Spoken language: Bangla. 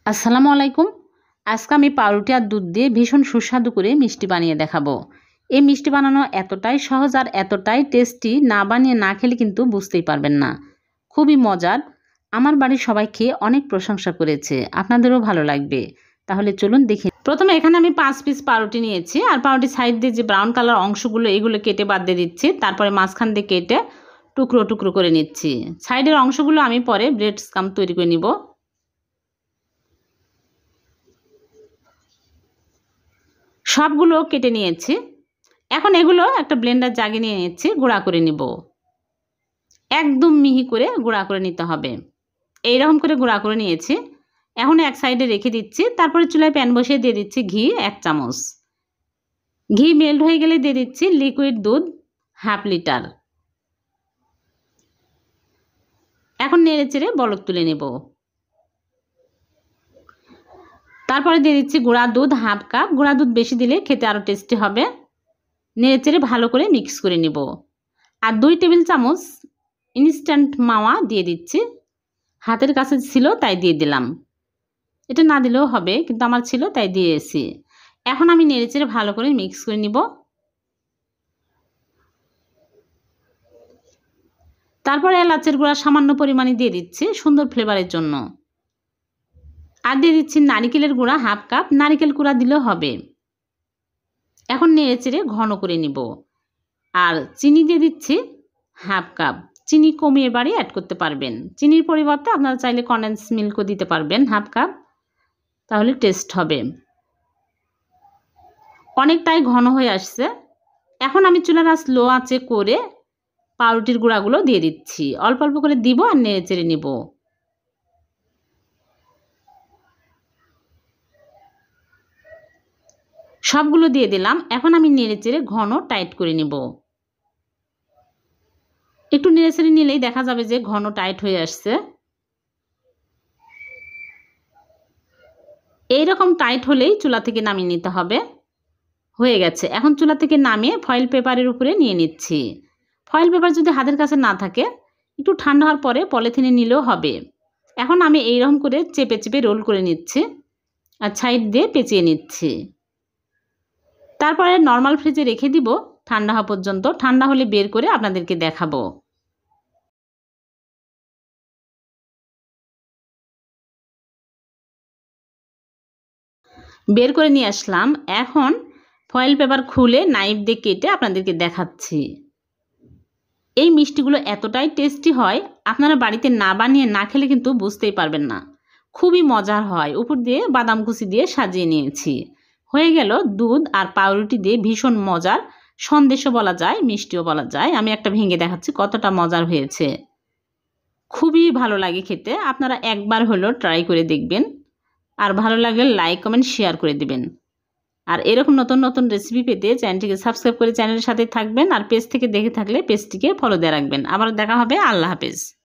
আসসালামু আলাইকুম। আজকে আমি পাউরুটি আর দুধ দিয়ে ভীষণ সুস্বাদু করে মিষ্টি বানিয়ে দেখাবো। এই মিষ্টি বানানো এতটাই সহজ আর এতটাই টেস্টি, না বানিয়ে না খেলে কিন্তু বুঝতেই পারবেন না। খুবই মজার। আমার বাড়ির সবাই খেয়ে অনেক প্রশংসা করেছে, আপনাদেরও ভালো লাগবে। তাহলে চলুন দেখি। প্রথমে এখানে আমি 5 পিস পাউরুটি নিয়েছি, আর পাউরুটির সাইড দিয়ে যে ব্রাউন কালার অংশগুলো এগুলো কেটে বাদ দিয়ে দিচ্ছি। তারপরে মাঝখান দিয়ে কেটে টুকরো টুকরো করে নিচ্ছি। সাইডের অংশগুলো আমি পরে ব্রেড স্কাম তৈরি করে নিব। সবগুলো কেটে নিয়েছি। এখন এগুলো একটা ব্লেন্ডার জাগে নিয়ে নিচ্ছি, গুঁড়া করে নিব। একদম মিহি করে গুঁড়া করে নিতে হবে। এইরকম করে গুঁড়া করে নিয়েছি। এখন এক সাইডে রেখে দিচ্ছি। তারপরে চুলায় প্যান বসিয়ে দিয়ে দিচ্ছি ঘি 1 চামচ। ঘি মেল্ট হয়ে গেলে দিয়ে দিচ্ছি লিকুইড দুধ 1/2 লিটার। এখন নেড়ে চেড়ে বলক তুলে নেব। তারপরে দিয়ে দিচ্ছি গুঁড়া দুধ 1/2 কাপ। গুঁড়া দুধ বেশি দিলে খেতে আরও টেস্টি হবে। নেড়ে চেড়ে ভালো করে মিক্স করে নিব। আর 2 টেবিল চামচ ইনস্ট্যান্ট মাওয়া দিয়ে দিচ্ছি। হাতের কাছে ছিল তাই দিয়ে দিলাম। এটা না দিলেও হবে, কিন্তু আমার ছিল তাই দিয়েছি। এখন আমি নেড়েচেড়ে ভালো করে মিক্স করে নিব। তারপরে এলাচের গুঁড়া সামান্য পরিমাণে দিয়ে দিচ্ছি সুন্দর ফ্লেভারের জন্য। আর দিয়ে দিচ্ছি নারিকেলের গুঁড়া 1/2 কাপ। নারিকেল গুঁড়া দিলেও হবে। এখন নেড়েচেড়ে ঘন করে নিব। আর চিনি দিয়ে দিচ্ছি 1/2 কাপ। চিনি কমিয়ে বাড়িয়ে অ্যাড করতে পারবেন। চিনির পরিবর্তে আপনারা চাইলে কনডেন্স মিল্কও দিতে পারবেন 1/2 কাপ, তাহলে টেস্ট হবে। অনেকটাই ঘন হয়ে আসছে। এখন আমি চুলার আঁচ লো আঁচে করে পাউরুটির গুঁড়াগুলো দিয়ে দিচ্ছি। অল্প অল্প করে দিব আর নেড়ে চেড়ে নিব। সবগুলো দিয়ে দিলাম। এখন আমি নেড়ে চেড়ে ঘন টাইট করে নিব। একটু নেড়ে চেড়ে নিলেই দেখা যাবে যে ঘন টাইট হয়ে আসছে। এইরকম টাইট হলেই চুলা থেকে নামিয়ে নিতে হবে। হয়ে গেছে। এখন চুলা থেকে নামিয়ে ফয়েল পেপারের উপরে নিয়ে নিচ্ছি। ফয়েল পেপার যদি হাতের কাছে না থাকে, একটু ঠান্ডা হওয়ার পরে পলিথিনে নিলেও হবে। এখন আমি এইরকম করে চেপে চেপে রোল করে নিচ্ছি আর সাইড দিয়ে পেঁচিয়ে নিচ্ছি। তারপরে নর্মাল ফ্রিজে রেখে দিব ঠান্ডা হওয়া পর্যন্ত। ঠান্ডা হলে বের করে আপনাদেরকে দেখাবো। বের করে নিয়ে আসলাম। এখন ফয়েল পেপার খুলে নাইফ দিয়ে কেটে আপনাদেরকে দেখাচ্ছি। এই মিষ্টিগুলো এতটাই টেস্টি হয়, আপনারা বাড়িতে না বানিয়ে না খেলে কিন্তু বুঝতেই পারবেন না। খুবই মজার হয়। উপর দিয়ে বাদাম কুচি দিয়ে সাজিয়ে নিয়েছি। হয়ে গেল দুধ আর পাউরুটি দিয়ে ভীষণ মজার সন্দেশও বলা যায়, মিষ্টিও বলা যায়। আমি একটা ভেঙে দেখাচ্ছি কতটা মজার হয়েছে। খুবই ভালো লাগে খেতে। আপনারা একবার হলেও ট্রাই করে দেখবেন। আর ভালো লাগলে লাইক কমেন্ট শেয়ার করে দিবেন। আর এরকম নতুন নতুন রেসিপি পেতে চ্যানেলটিকে সাবস্ক্রাইব করে চ্যানেলের সাথে থাকবেন। আর পেজ থেকে দেখে থাকলে পেজটিকে ফলো দিয়ে রাখবেন। আবার দেখা হবে। আল্লাহ হাফেজ।